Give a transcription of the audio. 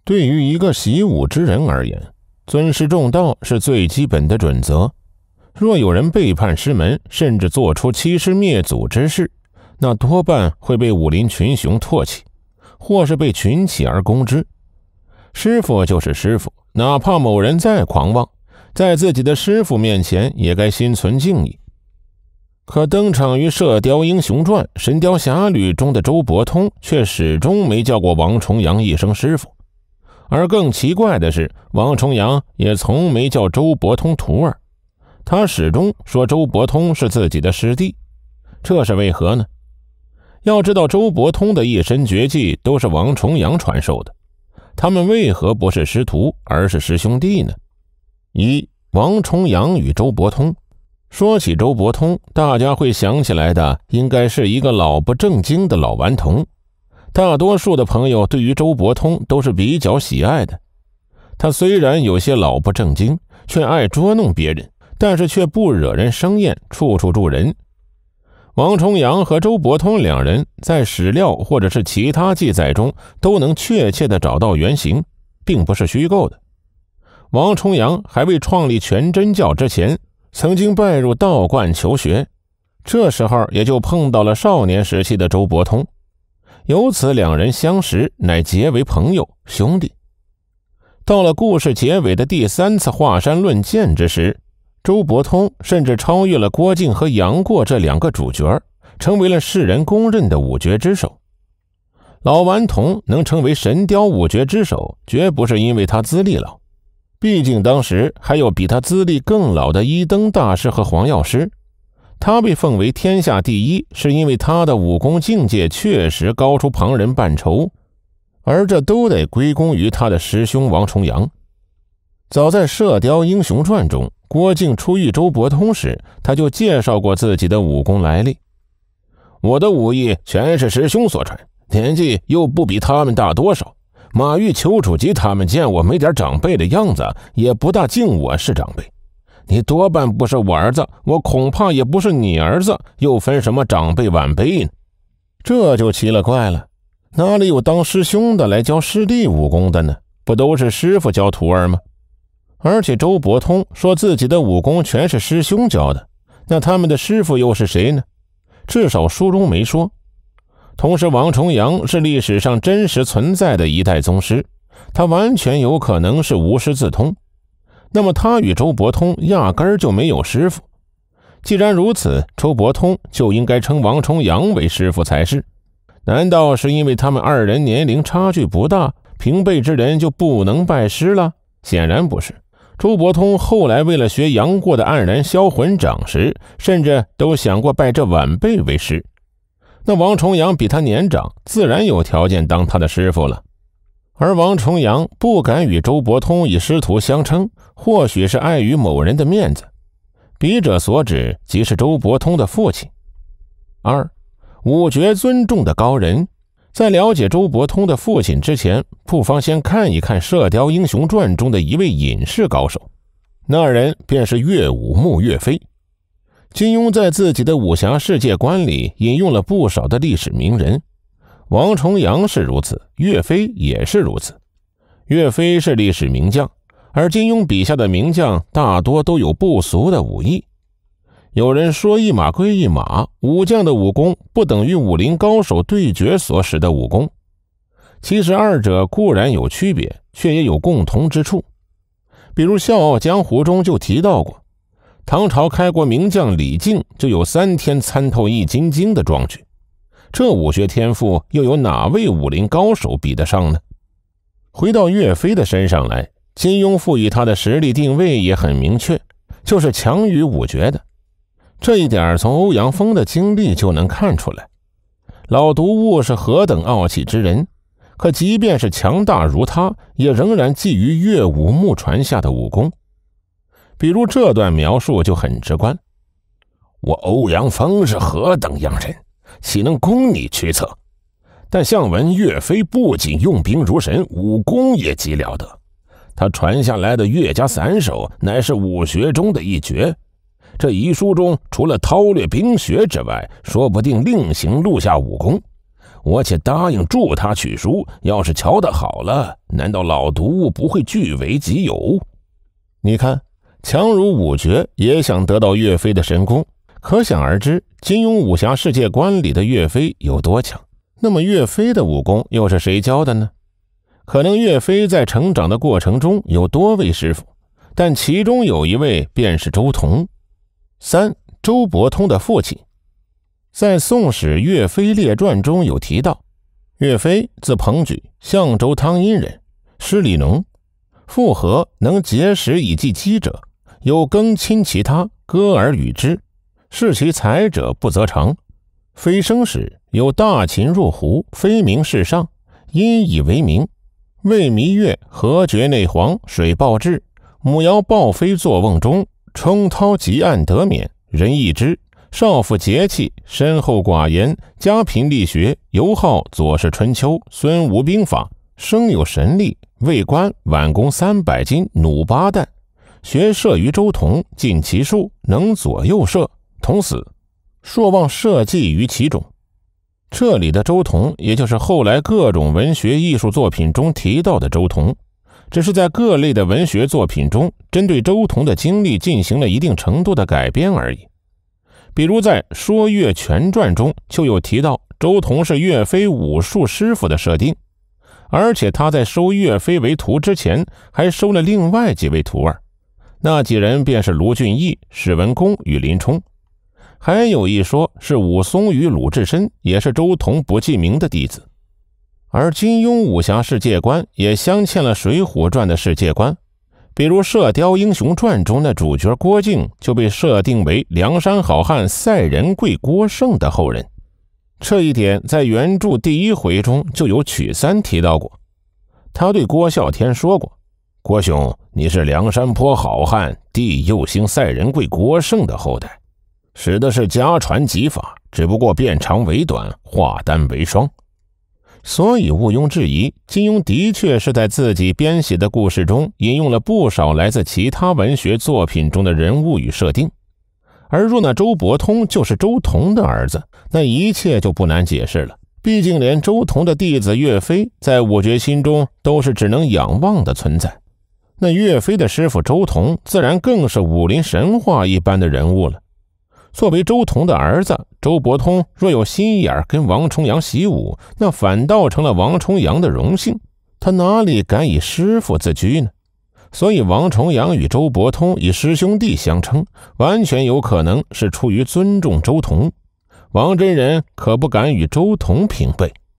对于一个习武之人而言，尊师重道是最基本的准则。若有人背叛师门，甚至做出欺师灭祖之事，那多半会被武林群雄唾弃，或是被群起而攻之。师傅就是师傅，哪怕某人再狂妄，在自己的师傅面前也该心存敬意。可登场于《射雕英雄传》《神雕侠侣》中的周伯通却始终没叫过王重阳一声师傅，而更奇怪的是，王重阳也从没叫周伯通徒儿，他始终说周伯通是自己的师弟，这是为何呢？要知道周伯通的一身绝技都是王重阳传授的，他们为何不是师徒而是师兄弟呢？一、王重阳与周伯通。说起周伯通，大家会想起来的应该是一个老不正经的老顽童。大多数的朋友对于周伯通都是比较喜爱的。他虽然有些老不正经，却爱捉弄别人，但是却不惹人生厌，处处助人。王重阳和周伯通两人在史料或者是其他记载中都能确切地找到原型，并不是虚构的。王重阳还未创立全真教之前，曾经拜入道观求学，这时候也就碰到了少年时期的周伯通，由此两人相识，乃结为朋友兄弟。到了故事结尾的第3次华山论剑之时，周伯通甚至超越了郭靖和杨过这两个主角，成为了世人公认的五绝之首。老顽童能成为神雕五绝之首，绝不是因为他资历老，毕竟当时还有比他资历更老的一灯大师和黄药师。他被奉为天下第一，是因为他的武功境界确实高出旁人半筹，而这都得归功于他的师兄王重阳。早在《射雕英雄传》中，郭靖初遇周伯通时，他就介绍过自己的武功来历。我的武艺全是师兄所传，年纪又不比他们大多少，马玉、丘处机他们见我没点长辈的样子，也不大敬我是长辈。你多半不是我儿子，我恐怕也不是你儿子，又分什么长辈晚辈呢？这就奇了怪了，哪里有当师兄的来教师弟武功的呢？不都是师傅教徒儿吗？而且周伯通说自己的武功全是师兄教的，那他们的师傅又是谁呢？至少书中没说。同时，王重阳是历史上真实存在的一代宗师，他完全有可能是无师自通。那么他与周伯通压根儿就没有师傅。既然如此，周伯通就应该称王重阳为师傅才是。难道是因为他们二人年龄差距不大，平辈之人就不能拜师了？显然不是。周伯通后来为了学杨过的黯然销魂掌时，甚至都想过拜这晚辈为师。那王重阳比他年长，自然有条件当他的师傅了。而王重阳不敢与周伯通以师徒相称，或许是碍于某人的面子，笔者所指即是周伯通的父亲。2. 五绝尊重的高人。在了解周伯通的父亲之前，不妨先看一看《射雕英雄传》中的一位隐士高手，那人便是岳武穆岳飞。金庸在自己的武侠世界观里引用了不少的历史名人，王重阳是如此，岳飞也是如此。岳飞是历史名将，而金庸笔下的名将大多都有不俗的武艺。有人说一码归一码，武将的武功不等于武林高手对决所使的武功。其实二者固然有区别，却也有共同之处。比如《笑傲江湖》中就提到过，唐朝开国名将李靖就有3天参透易筋经的壮举，这武学天赋又有哪位武林高手比得上呢？回到岳飞的身上来，金庸赋予他的实力定位也很明确，就是强于武绝的。这一点从欧阳锋的经历就能看出来。老毒物是何等傲气之人，可即便是强大如他，也仍然觊觎岳武穆传下的武功。比如这段描述就很直观：我欧阳锋是何等样人，岂能供你驱策？但相闻岳飞不仅用兵如神，武功也极了得。他传下来的岳家散手乃是武学中的一绝，这遗书中除了韬略兵学之外，说不定另行录下武功。 我且答应助他取书，要是瞧得好了，难道老毒不会据为己有？你看，强如五绝也想得到岳飞的神功，可想而知金庸武侠世界观里的岳飞有多强。那么岳飞的武功又是谁教的呢？可能岳飞在成长的过程中有多位师傅，但其中有一位便是周同。3. 周伯通的父亲。在《宋史·岳飞列传》中有提到，岳飞字鹏举，相州汤阴人，师里农，复合能结石以济饥者，有更亲其他，歌而与之，视其才者不择长。飞升时有大秦入胡，非名世上，因以为名。未弥月，河绝内黄，水暴至，母瑶抱飞作瓮中，冲涛急岸得免，人易之。少妇节气，深厚寡言，家贫力学，尤好左氏春秋、孙吴兵法，生有神力，为官挽弓300斤，弩8弹，学射于周同，尽其术，能左右射，同死，朔望社稷于其中。这里的周同，也就是后来各种文学艺术作品中提到的周同，只是在各类的文学作品中，针对周同的经历进行了一定程度的改编而已。比如在《说岳全传》中就有提到周同是岳飞武术师傅的设定，而且他在收岳飞为徒之前还收了另外几位徒儿，那几人便是卢俊义、史文恭与林冲。还有一说是武松与鲁智深也是周同不记名的弟子。而金庸武侠世界观也镶嵌了《水浒传》的世界观，比如《射雕英雄传》中的主角郭靖就被设定为梁山好汉赛仁贵郭胜的后人，这一点在原著第1回中就有曲三提到过。他对郭啸天说过，郭兄，你是梁山泊好汉帝右星赛仁贵郭胜的后代，使的是家传技法，只不过变长为短，化单为双。所以毋庸置疑，金庸的确是在自己编写的故事中引用了不少来自其他文学作品中的人物与设定。而若那周伯通就是周同的儿子，那一切就不难解释了。毕竟连周同的弟子岳飞在武绝心中都是只能仰望的存在，那岳飞的师傅周同自然更是武林神话一般的人物了。作为周同的儿子，周伯通若有心眼跟王重阳习武，那反倒成了王重阳的荣幸，他哪里敢以师父自居呢？所以王重阳与周伯通以师兄弟相称，完全有可能是出于尊重周同。王真人可不敢与周同平辈。